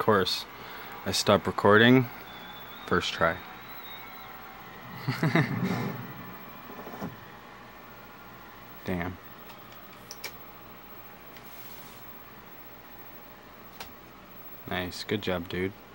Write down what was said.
course, I stopped recording first try. Damn. Nice, good job, dude.